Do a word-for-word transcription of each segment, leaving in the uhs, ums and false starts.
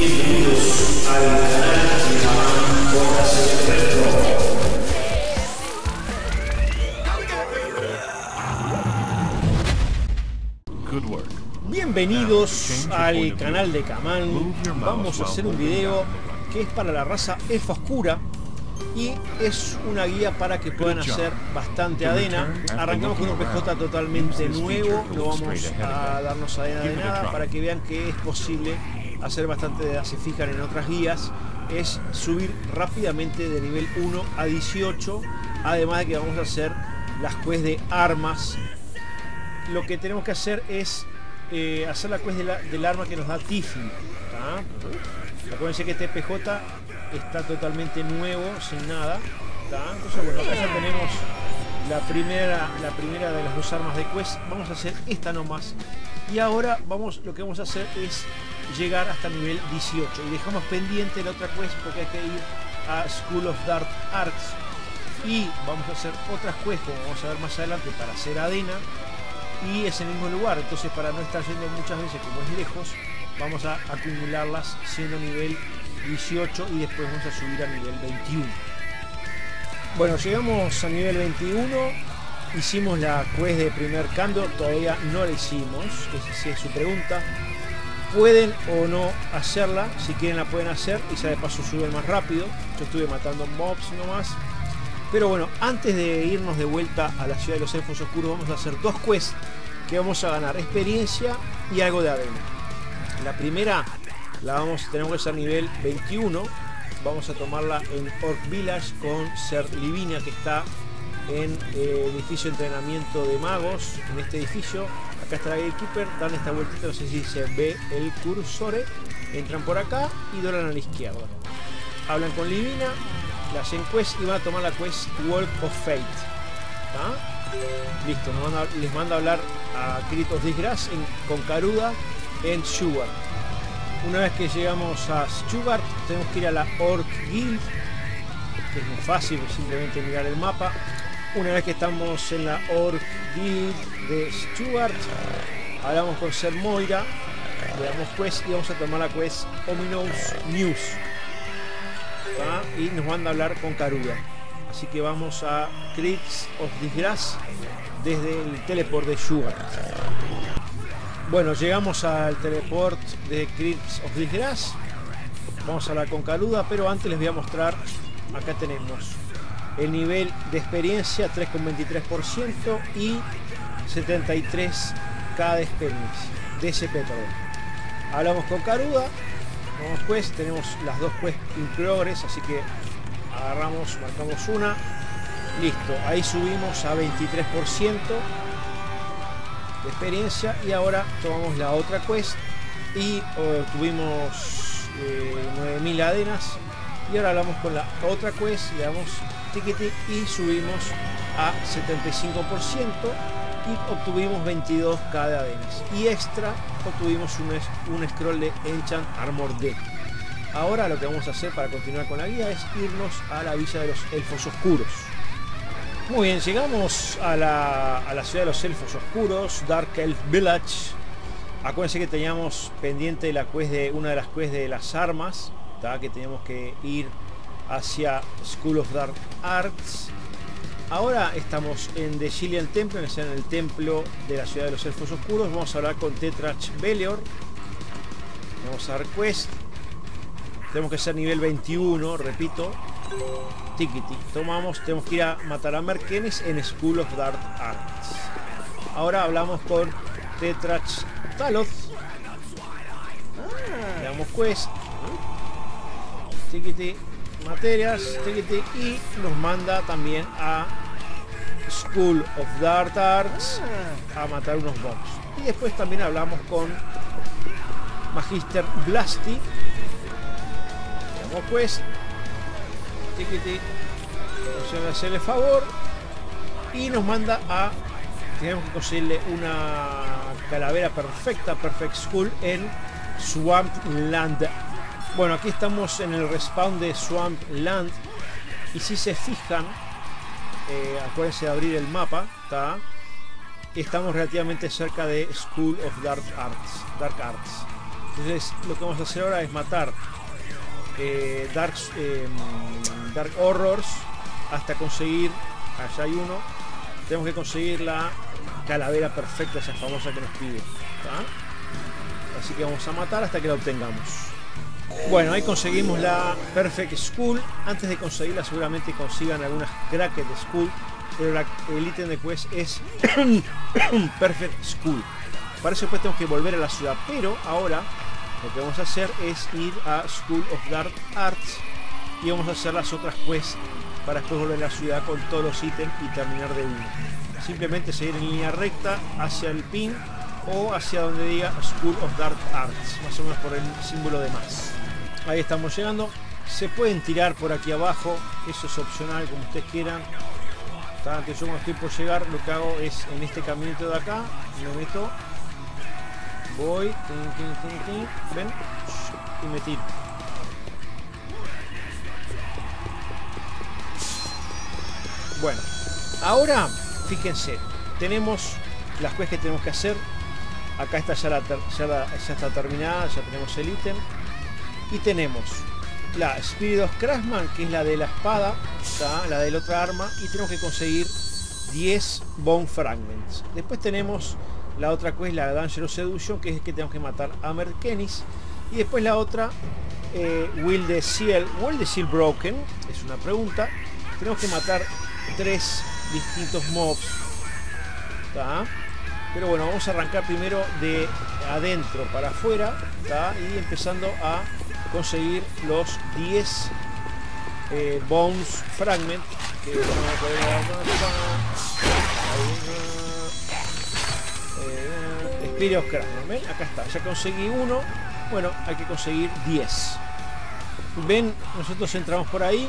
Bienvenidos al canal de Kaman J C Retro. Bienvenidos al canal de Kaman. Vamos a hacer un video que es para la raza Elfa Oscura y es una guía para que puedan hacer bastante adena. Arrancamos con un P J totalmente nuevo, no vamos a darnos adena de nada para que vean que es posible hacer bastante adena. Se fijan en otras guías, es subir rápidamente de nivel uno a dieciocho, además de que vamos a hacer las quests de armas. Lo que tenemos que hacer es eh, hacer la quest de la, del arma que nos da Tiffy. Acuérdense que este P J está totalmente nuevo, sin nada. ¿tá? Entonces, bueno, acá ya tenemos la primera, la primera de las dos armas de quest. Vamos a hacer esta nomás. Y ahora vamos, lo que vamos a hacer es llegar hasta nivel dieciocho. Y dejamos pendiente la otra quest porque hay que ir a School of Dark Arts. Y vamos a hacer otras quests, como vamos a ver más adelante, para hacer adena. Y es en el mismo lugar. Entonces, para no estar yendo muchas veces como es lejos, vamos a acumularlas siendo nivel dieciocho y después vamos a subir a nivel veintiuno. Bueno, llegamos a nivel veintiuno, hicimos la quest de primer cambio, todavía no la hicimos, esa es su pregunta. Pueden o no hacerla, si quieren la pueden hacer y ya de paso suben más rápido. Yo estuve matando mobs nomás. Pero bueno, antes de irnos de vuelta a la ciudad de los elfos oscuros, vamos a hacer dos quests que vamos a ganar experiencia y algo de adena. La primera la vamos, tenemos que hacer nivel veintiuno. Vamos a tomarla en Orc Village con Ser Livinia, que está en eh, el edificio de entrenamiento de magos. En este edificio, acá está la Gatekeeper, dan esta vueltita, no sé si se ve el cursor. Entran por acá y doblan a la izquierda. Hablan con Livinia, le hacen quest y van a tomar la quest Walk of Fate. ¿tá? Listo, nos van a, les manda a hablar a Crit of Disgrace en, con Caruda en Sugar. Una vez que llegamos a Sugar, tenemos que ir a la Orc Guild, que es muy fácil, simplemente mirar el mapa. Una vez que estamos en la Orc Guild de Sugar, hablamos con Ser Moira, le damos quest y vamos a tomar la quest Ominous News. ¿tá? Y nos manda a hablar con Caruda. Así que vamos a Crits of Disgrace desde el teleport de Sugar. Bueno, llegamos al teleport de Crypts of Disgrace. Vamos a hablar con Caruda, pero antes les voy a mostrar. Acá tenemos el nivel de experiencia, tres coma veintitrés por ciento y setenta y tres K de experiencia, de S P, perdón. Hablamos con Caruda, vamos quest, tenemos las dos quests in progress, así que agarramos, marcamos una, listo, ahí subimos a veintitrés por ciento de experiencia y ahora tomamos la otra quest y obtuvimos eh, nueve mil adenas y ahora hablamos con la otra quest, le damos tiquete y subimos a setenta y cinco por ciento y obtuvimos veintidós K de adenas y extra obtuvimos un, un scroll de Enchant Armor Deck. Ahora lo que vamos a hacer para continuar con la guía es irnos a la villa de los elfos oscuros. Muy bien, llegamos a la, a la ciudad de los elfos oscuros, Dark Elf Village. Acuérdense que teníamos pendiente la quest de, una de las quests de las armas, ¿tá? que teníamos que ir hacia School of Dark Arts. Ahora estamos en The Gillian Temple, en el templo de la ciudad de los elfos oscuros. Vamos a hablar con Tetrach Belior. Vamos a dar quest. Tenemos que ser nivel veintiuno, repito. Tiquiti. Tomamos, tenemos que ir a matar a Merkenes en School of Dark Arts. Ahora hablamos con Tetrach Taloth. Le damos quest. Tiquiti. Materias. Tiquiti. Y nos manda también a School of Dark Arts a matar unos mobs. Y después también hablamos con Magister Blasty. Le damos quest. Tiquiti, vamos a hacerle favor y nos manda a, tenemos que conseguirle una calavera perfecta, Perfect Skull en Swamp Land. Bueno, aquí estamos en el respawn de Swamp Land y si se fijan, eh, acuérdense de abrir el mapa, ¿tá? Estamos relativamente cerca de School of Dark Arts, Dark Arts. Entonces lo que vamos a hacer ahora es matar eh, Dark, eh, Dark Horrors hasta conseguir, allá hay uno, tenemos que conseguir la calavera perfecta, esa famosa que nos pide, ¿tá? Así que vamos a matar hasta que la obtengamos. Bueno, ahí conseguimos la Perfect Skull. Antes de conseguirla seguramente consigan algunas Cracked Skull, pero la, el ítem de quest es Perfect Skull. Para eso después tenemos que volver a la ciudad, pero ahora lo que vamos a hacer es ir a School of Dark Arts y vamos a hacer las otras quests para después volver a la ciudad con todos los ítems y terminar de uno. Simplemente seguir en línea recta hacia el pin o hacia donde diga School of Dark Arts, más o menos por el símbolo de más. Ahí estamos llegando. Se pueden tirar por aquí abajo, eso es opcional, como ustedes quieran. Entonces yo cuando estoy por llegar, lo que hago es en este caminito de acá, me meto, voy, tin, tin, tin, tin, ven, y me tiro. Bueno, ahora fíjense, tenemos las quests que tenemos que hacer. Acá está ya, la ter ya, la, ya está terminada, ya tenemos el ítem. Y tenemos la Spirit of Craftsman, que es la de la espada, ¿tá? La del otra arma, y tenemos que conseguir diez Bone Fragments. Después tenemos la otra quest, la Dangerous Seduction, que es que tenemos que matar a Merkenis. Y después la otra, eh, Will the Seal, Will the Seal Broken, es una pregunta. Tenemos que matar tres distintos mobs, ¿tá? Pero bueno, vamos a arrancar primero de adentro para afuera, ¿tá? Y empezando a conseguir los diez eh, Bones Fragment, que vamos a poder eh, Spirit of Craftsman, ¿ven? Acá está, ya conseguí uno. Bueno, hay que conseguir diez. Ven, nosotros entramos por ahí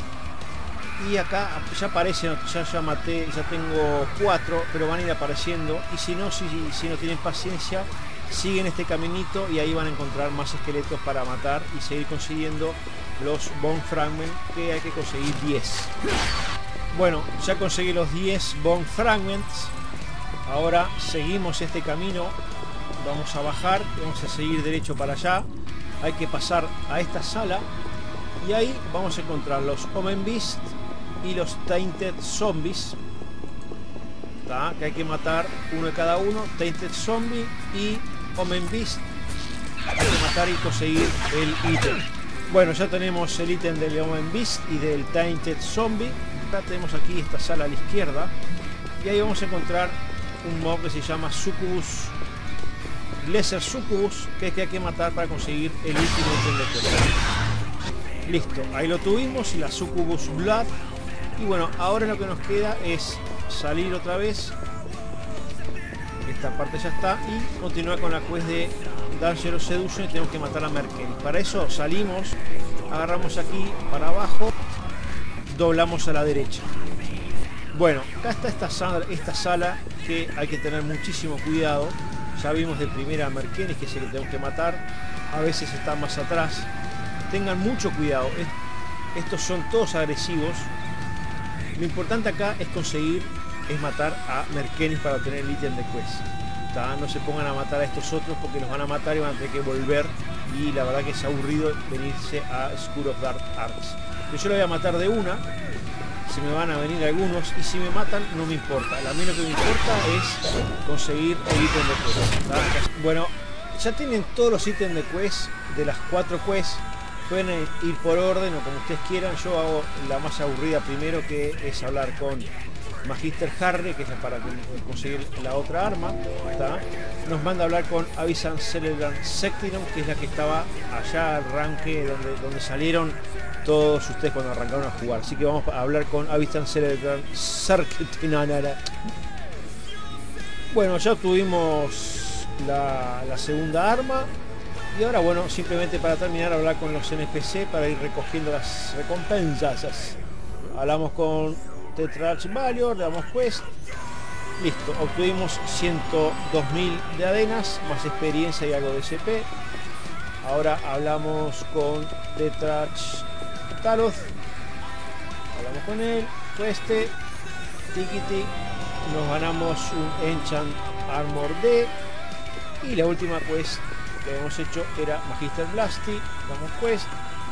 y acá ya aparecen, ya, ya maté, ya tengo cuatro, pero van a ir apareciendo, y si no, si, si no tienen paciencia, siguen este caminito y ahí van a encontrar más esqueletos para matar y seguir consiguiendo los Bone Fragment, que hay que conseguir diez. Bueno, ya conseguí los diez Bone Fragments. Ahora seguimos este camino, vamos a bajar, vamos a seguir derecho para allá. Hay que pasar a esta sala y ahí vamos a encontrar los Omen Beast y los Tainted Zombies, ¿tá? Que hay que matar uno de cada uno, Tainted Zombie y Omen Beast. Hay que matar y conseguir el ítem. Bueno, ya tenemos el ítem del Omen Beast y del Tainted Zombie. Acá tenemos aquí esta sala a la izquierda y ahí vamos a encontrar un mob que se llama Succubus, Lesser Succubus, que es que hay que matar para conseguir el último ítem de juego. Listo, ahí lo tuvimos, la Succubus Blood. Y bueno, ahora lo que nos queda es salir otra vez. Esta parte ya está. Y continuar con la quest de Dangerous Seduction y tenemos que matar a Merkenis. Para eso salimos, agarramos aquí para abajo, doblamos a la derecha. Bueno, acá está esta sala, esta sala que hay que tener muchísimo cuidado. Ya vimos de primera a Merkenis, que es el que tenemos que matar. A veces está más atrás. Tengan mucho cuidado. Estos son todos agresivos. Lo importante acá es conseguir, es matar a Merkenis para obtener el ítem de quest. ¿Tá? No se pongan a matar a estos otros porque los van a matar y van a tener que volver. Y la verdad que es aburrido venirse a School of Dark Arts. Pero yo lo voy a matar de una. Se me van a venir algunos y si me matan no me importa. A mí lo que me importa es conseguir el ítem de quest. ¿Tá? Bueno, ya tienen todos los ítems de quest de las cuatro quests. Pueden ir por orden o como ustedes quieran. Yo hago la más aburrida primero, que es hablar con Magister Harry, que es para conseguir la otra arma, ¿tá? Nos manda a hablar con Abyssal Celebrant Sectinum, que es la que estaba allá al arranque donde, donde salieron todos ustedes cuando arrancaron a jugar. Así que vamos a hablar con Abyssal Celebrant Sectinum. Bueno, ya tuvimos la, la segunda arma. Y ahora, bueno, simplemente para terminar, hablar con los N P C para ir recogiendo las recompensas. Hablamos con Tetrarch Valior, le damos quest. Listo, obtuvimos ciento dos mil de adenas, más experiencia y algo de C P. Ahora hablamos con Tetrarch Taloth. Hablamos con él, cueste, tiquiti. Nos ganamos un Enchant Armor D. Y la última quest que habíamos hecho era Magister Blasty, damos quest,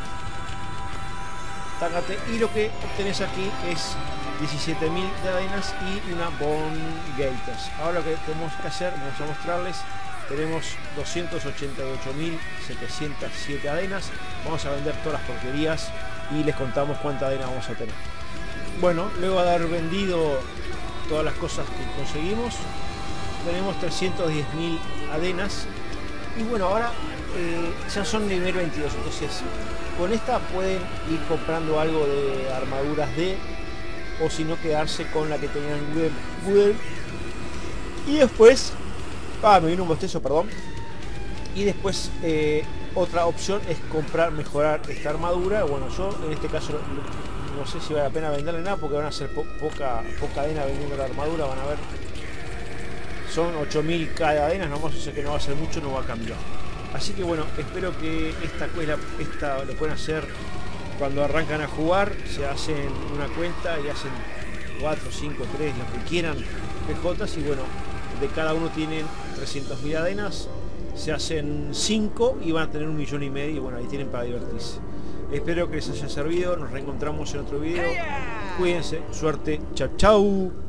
tácate, y lo que obtenés aquí es diecisiete mil de adenas y una Bone Gators. Ahora lo que tenemos que hacer, vamos a mostrarles, tenemos doscientos ochenta y ocho mil setecientos siete adenas, vamos a vender todas las porquerías y les contamos cuánta adena vamos a tener. Bueno, luego de haber vendido todas las cosas que conseguimos, tenemos trescientos diez mil adenas y bueno, ahora eh, ya son nivel veintidós, entonces con esta pueden ir comprando algo de armaduras D, o si no quedarse con la que tenían en Google. Y después, ah, me vino un bostezo, perdón. Y después eh, otra opción es comprar, mejorar esta armadura. Bueno, yo en este caso no, no sé si vale la pena venderle nada, porque van a ser po poca, poca adena vendiendo la armadura, van a ver. Son ocho mil cada adena, no vamos a decir que no va a ser mucho, no va a cambiar. Así que bueno, espero que esta cuela, esta lo puedan hacer cuando arrancan a jugar, se hacen una cuenta y hacen cuatro, cinco, tres, lo que quieran P Jotas, y bueno, de cada uno tienen trescientas mil adenas, se hacen cinco y van a tener un millón y medio, y bueno, ahí tienen para divertirse. Espero que les haya servido, nos reencontramos en otro video, cuídense, suerte, chau chau.